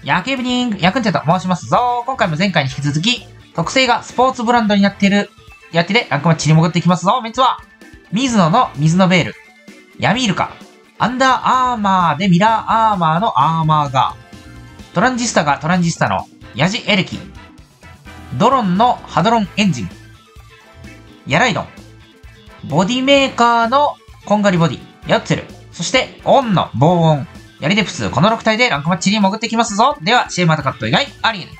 野球部人、ヤクンチャと申しますぞ。今回も前回に引き続き、特性がスポーツブランドになっている、やってでランクマッチに戻っていきますぞ。メンツは、ミズノの水のベール、ヤミールカ、アンダーアーマーでミラーアーマーのアーマーガー、トランジスタがトランジスタのヤジエレキ、ドロンのハドロンエンジン、ヤライドン、ボディメーカーのコンガリボディ、ヤッツェル、そしてオンの防音、ヤリデプス、この6体でランクマッチに潜ってきますぞ。では、CMアタカット以外、ありえない。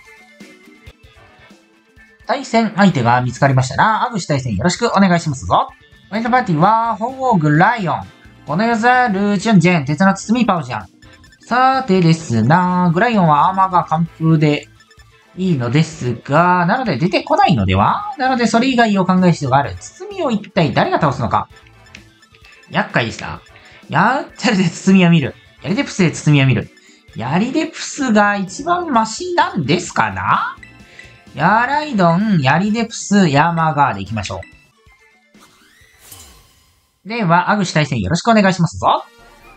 対戦相手が見つかりましたな。アグシ対戦よろしくお願いしますぞ。ファイトパーティーは、ホーグライオン、このヨザルチュンジェン、鉄の包みパウジャン。さてですな、グライオンはアーマーが完封でいいのですが、なので出てこないのでは？なのでそれ以外を考える必要がある。包みを一体誰が倒すのか。厄介でした。やっちゃるで包みを見る。ヤリデプスで包みを見る。ヤリデプスが一番マシなんですかな？ヤライドン、ヤリデプス、ヤーマーガーで行きましょう。では、アグシ対戦よろしくお願いしますぞ。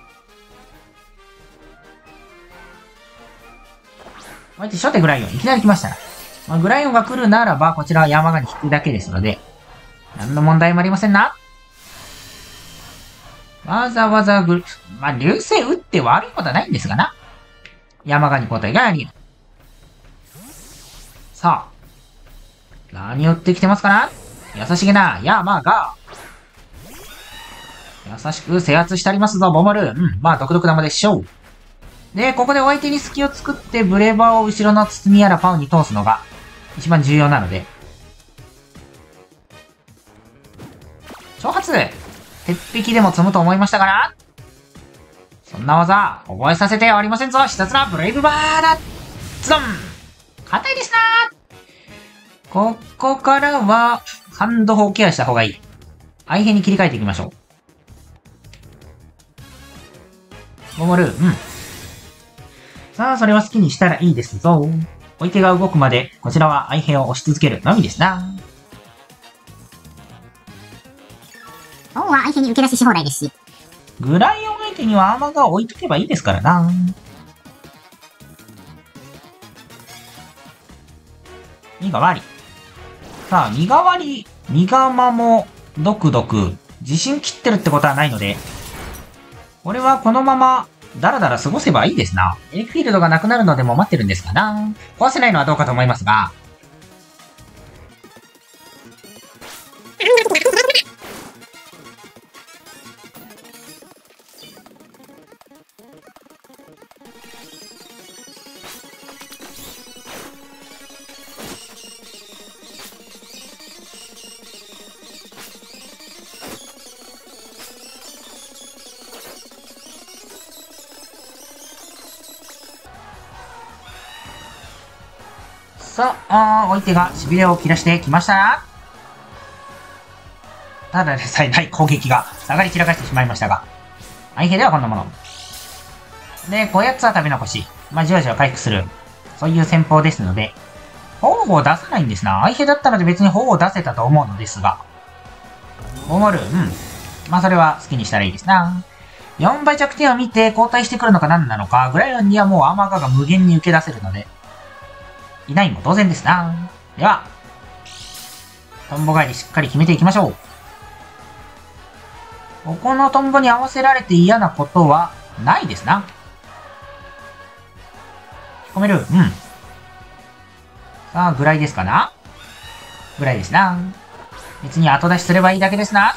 こうやって初手グライオン、いきなり来ましたな。グライオンが来るならば、こちらはヤーマーガーに引くだけですので、何の問題もありませんな。わざわざ流星打って悪いことはないんですがな。山ガに交代があり得る。さあ。何を打ってきてますかな？優しげな、山が。優しく制圧してありますぞ、ボモル。まあ、独特なまでしょう。で、ここでお相手に隙を作って、ブレバーを後ろの包みやらパウに通すのが、一番重要なので。挑発！鉄壁でも積むと思いましたから、そんな技、覚えさせてはありませんぞ。ひたすらブレイブバーだ。ズドン！硬いですなー。ここからは、ハンド砲ケアした方がいい。相変に切り替えていきましょう。守る。さあ、それは好きにしたらいいですぞ。お相手が動くまで、こちらは相変を押し続けるのみですな。 オンは相手に受け出しし放題ですし。 グライオン相手にはアーマーガーを置いとけばいいですからな。身代わり。さあ、身代わり、身釜も、ドクドク、自信切ってるってことはないので、俺はこのまま、だらだら過ごせばいいですな。エレクフィールドがなくなるのでも待ってるんですかな。壊せないのはどうかと思いますが。さあ、相手が痺れを切らしてきましたな。ただでさえない攻撃が下がり散らかしてしまいましたが、相手ではこんなもの。で、こやつは食べ残し。じわじわ回復する。そういう戦法ですので、砲を出さないんですな。相手だったので別に砲を出せたと思うのですが。守る。それは好きにしたらいいですな。4倍弱点を見て交代してくるのか何なのか、グライオンにはもうアーマーガーが無限に受け出せるので、いないも当然ですな。では、トンボ返りしっかり決めていきましょう。ここのトンボに合わせられて嫌なことはないですな。引っ込める。さあ、ぐらいですかな？ぐらいですな。別に後出しすればいいだけですな。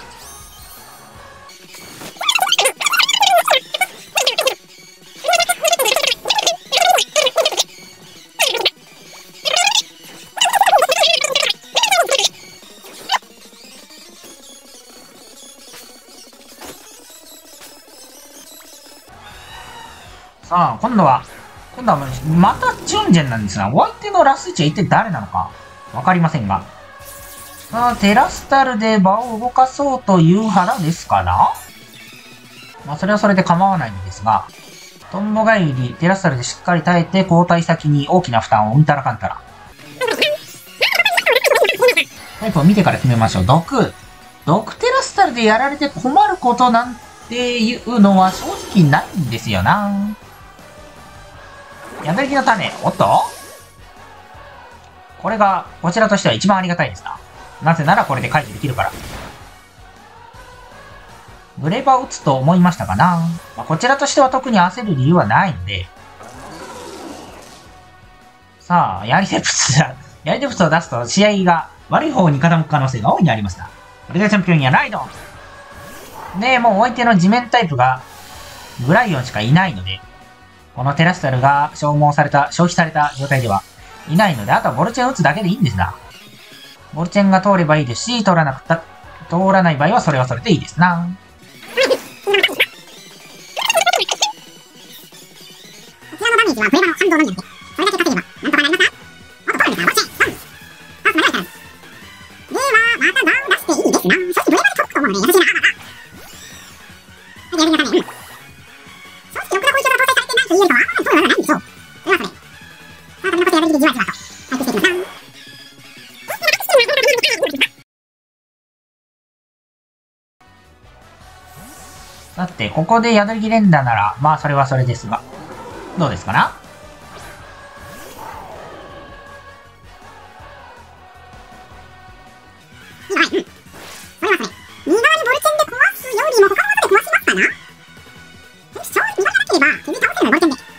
さあ、今度はまたチュンジェンなんですが、お相手のラスイチは一体誰なのかわかりませんが。さあ、テラスタルで場を動かそうという腹ですかな？それはそれで構わないんですが、トンボ返り、テラスタルでしっかり耐えて交代先に大きな負担をうんたらかんたら。タイプを見てから決めましょう。毒テラスタルでやられて困ることなんていうのは正直ないんですよな。 ヤドリギの種。おっとこれが、こちらとしては一番ありがたいですな。なぜならこれで解除できるから。ブレバを打つと思いましたかな。まあ、こちらとしては特に焦る理由はないので。さあ、やりテプスを出すと試合が悪い方に傾く可能性が大いにありますな。これでチャンピオンやライドン。で、もう相手の地面タイプがグライオンしかいないので、このテラスタルが消費された状態ではいないので、あとはボルチェン打つだけでいいんですな。ボルチェンが通ればいいですし、通らない場合はそれはそれでいいですな。 こちらのダメージはフレバの反動のみなので、それだけ稼げばなんとかなりますか。おっと、取るんですか。ボルチェン、3。長いから。では、またダウン出していいですな。そしてブレバでトップと思うので、優しいな。はい、やりなたね。そして、6のポイントが搭載されてないと言えるとは、取る技ないんでしょう。それはそれ。さあ、それこそやる気でじわじわと、回復していきますな。 だって、ここでヤドリギ連打なら、まあそれはそれですが。どうですかな。 それはそれ。右側にボルチェンで壊すよりも他の技で壊しますかな。よし、ちょうど右側がなければ、首倒せるのボルチェンで。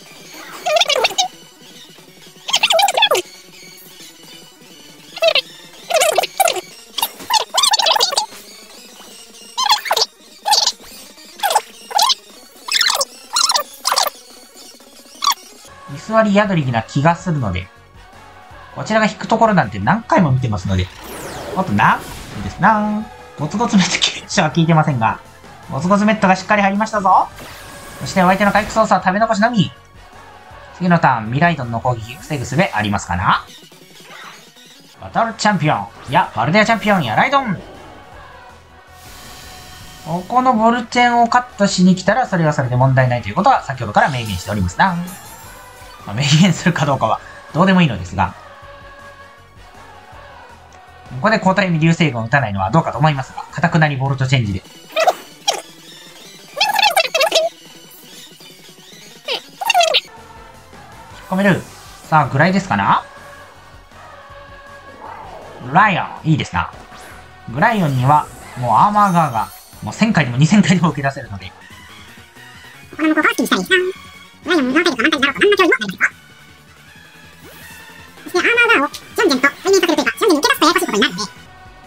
居座りヤドリギな気がするので、こちらが引くところなんて何回も見てますので、おっとな、いいですな。ゴツゴツメット急所は効いてませんが、ゴツゴツメットがしっかり入りましたぞ。そしてお相手の回復操作は食べ残しのみ。次のターン、ミライドンの攻撃防ぐ術ありますかな。バトルチャンピオン、バルデアチャンピオンやライドン。ここのボルチェンをカットしに来たら、それはそれで問題ないということは先ほどから明言しておりますな。まあ、明言するかどうかはどうでもいいのですが、ここで交代に流星群を打たないのはどうかと思いますが、堅くなりボルトチェンジで。引っ込める。さあ、グライですかな。グライオン、いいですな。グライオンには、もうアーマーガーが、もう1000回でも2000回でも受け出せるので。 これもこうファーストにしたいですか。グライオンが何回か満タンになろうと何の競技もないですか。そしてアーマーガーをジョンジェンと対面させるというか、ジョンジェンに受け出すとややこしいことになるので。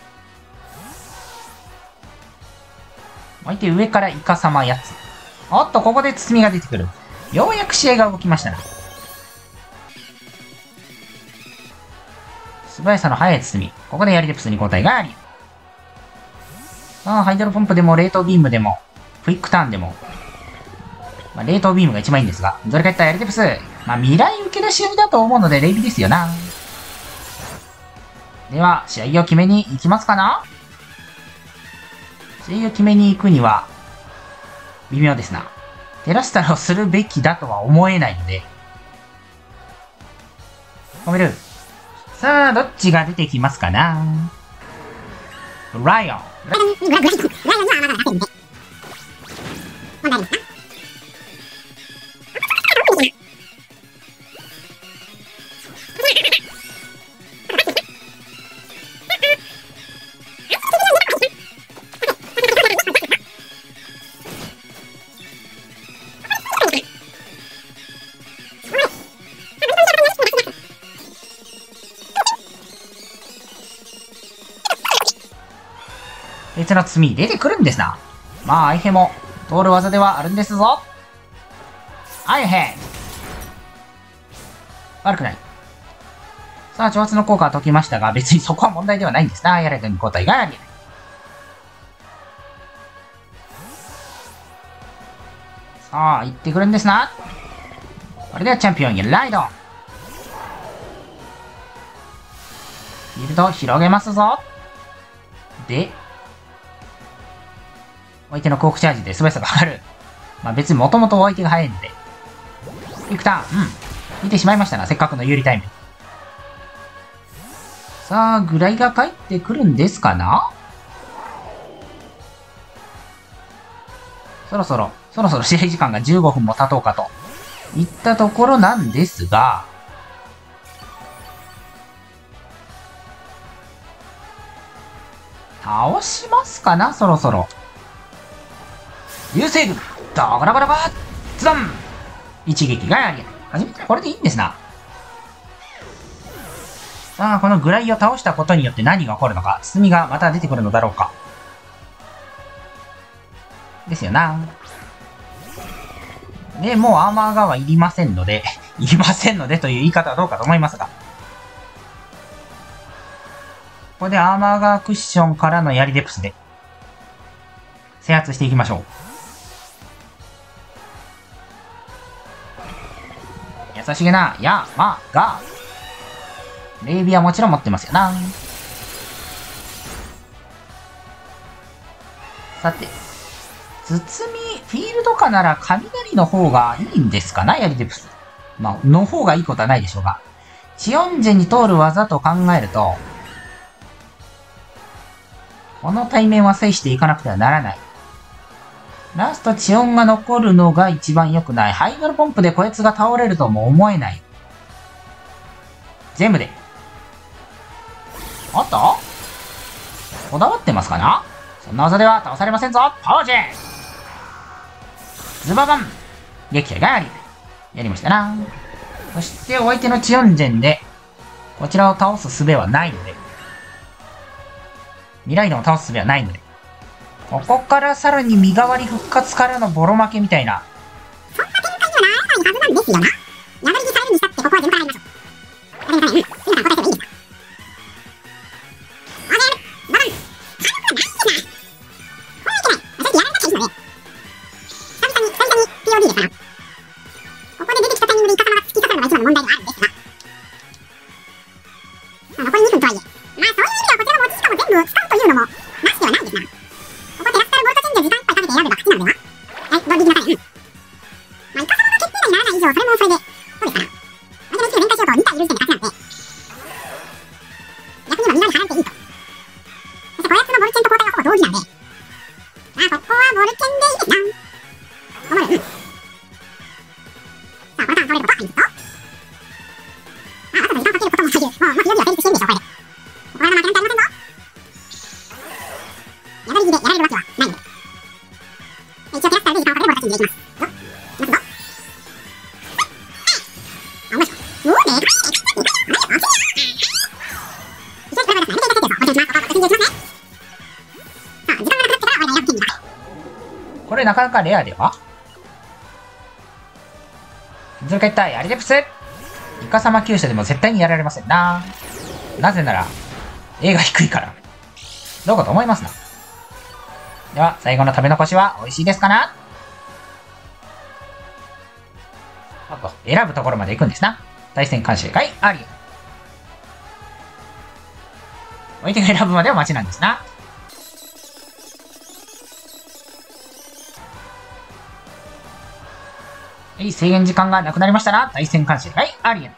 相手上からイカ様やつ。おっと、ここで包みが出てくる。ようやく試合が動きましたな。素早さの速い包み。ここでやりテプスに交代があり。さあ、ハイドロポンプでも冷凍ビームでも、クイックターンでも、まあ、冷凍ビームが一番いいんですが、どれかいったやりテプス。まあ、未来受け出し読みだと思うので、レイビですよな。では、試合を決めに行きますかな。試合を決めに行くには、微妙ですな。テラスタルをするべきだとは思えないので。止める。さあ、どっちが出てきますかな。ライオン。 グライオンにはアーマーが立っているので、問題ありますか。 別の罪出てくるんですな。まあ、相手も通る技ではあるんですぞ。アイヘッド。悪くない。さあ、挑発の効果は解きましたが、別にそこは問題ではないんですな。やられたに交代があり。さあ、行ってくるんですな。これではチャンピオンにライド。フィールド広げますぞ。で、相手のコークチャージで素早さが上がる。まあ別にもともとお相手が速いので。クイックターン。見てしまいましたな。せっかくの有利タイム。さあ、グライが帰ってくるんですかな。そろそろ試合時間が15分も経とうかといったところなんですが、倒しますかな、そろそろ。流星群ドガラガラガッズドン一撃がありえない。初めてこれでいいんですな。さあ、このグライを倒したことによって何が起こるのか。包みがまた出てくるのだろうか。ですよな。で、もうアーマーガーはいりませんので、いりませんのでという言い方はどうかと思いますが。ここでアーマーガークッションからの槍デプスで、制圧していきましょう。優しげな、ヤーマーガー。レイビはもちろん持ってますよな。さて。包み、フィールドかなら雷の方がいいんですかな、槍デプス。まあ、の方がいいことはないでしょうが。チヨンジェに通る技と考えると、この対面は制していかなくてはならない。ラストチヨンが残るのが一番良くない。ハイドルポンプでこいつが倒れるとも思えない。全部で。おっとこだわってますかな。そんな技では倒されませんぞ。パワージェズババン撃破があり。やりましたな。そしてお相手のチヨンジェンで、こちらを倒す術はないので、ミライドンを倒す術はないので、ここからさらに身代わり復活からのボロ負けみたいな。 そんな展開にはならないはずなんですよな。破りにされるにしたってここは全部からやりましょう。今から答えてもいいですか。 これなかなかレアでは。それか一体槍デプスイカサマ厩舎でも絶対にやられませんな。なぜなら A が低いから。どうかと思いますな。では最後の食べ残しは美味しいですかな。あと選ぶところまで行くんですな。対戦監修会あり。相手が選ぶまでは待ちなんですな。制限時間がなくなりましたな。対戦監視会ありえない。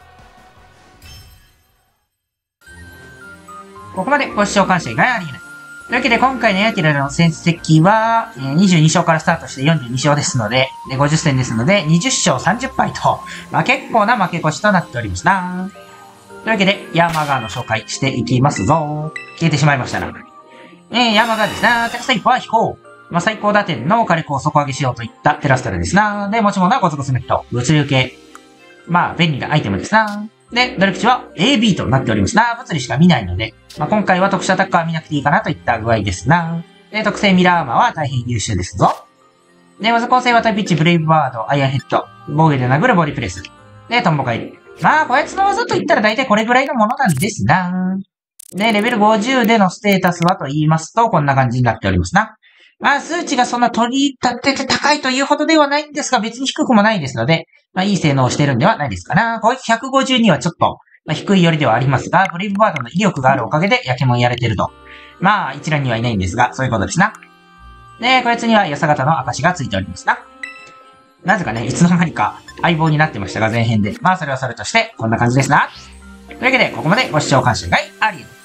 ここまでご視聴感謝がありえない。というわけで今回のエアティラの戦績は、22勝からスタートして42勝ですので、50戦ですので、20勝30敗と、結構な負け越しとなっておりますな。というわけで、ヤーマガーの紹介していきますぞ。消えてしまいましたな。ヤーマガーですな。テラスタイプは飛行。最高打点の火力を底上げしようといったテラスタルですな。で、持ち物はゴツゴツメット。物流系。便利なアイテムですな。で、努力値は AB となっておりますな。物理しか見ないので、今回は特殊アタッカーは見なくていいかなといった具合ですな。で、特性ミラーアーマーは大変優秀ですぞ。で、まず構成はタイピッチ、ブレイブバード、アイアンヘッド、防御で殴るボディプレス。で、トンボカイル。こいつの技といったら大体これぐらいのものなんですな。で、レベル50でのステータスはと言いますと、こんな感じになっておりますな。数値がそんな取り立てて高いというほどではないんですが、別に低くもないですので、いい性能をしてるんではないですかな。こいつ152はちょっと、低い寄りではありますが、ブレイブバードの威力があるおかげで焼き物やれてると。一覧にはいないんですが、そういうことですな。で、こいつにはヤサ型の証がついておりますな。なぜかね、いつの間にか相棒になってましたが、前編で。それはそれとして、こんな感じですな。というわけで、ここまでご視聴感謝がありがとうございます。